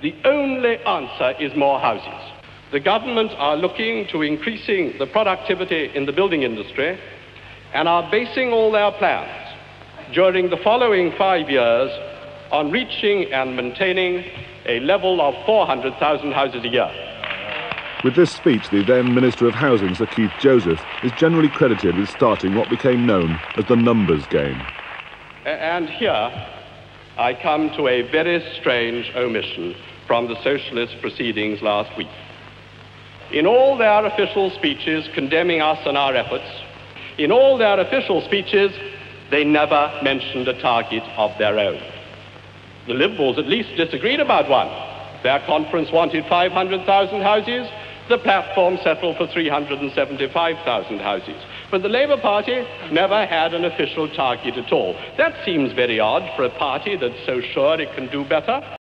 the only answer is more houses. The government are looking to increasing the productivity in the building industry and are basing all their plans during the following 5 years on reaching and maintaining a level of 400,000 houses a year. With this speech, the then Minister of Housing, Sir Keith Joseph, is generally credited with starting what became known as the numbers game. And here I come to a very strange omission from the socialist proceedings last week. In all their official speeches condemning us and our efforts, in all their official speeches, they never mentioned a target of their own. The Liberals at least disagreed about one. Their conference wanted 500,000 houses. The platform settled for 375,000 houses. But the Labour Party never had an official target at all. That seems very odd for a party that's so sure it can do better.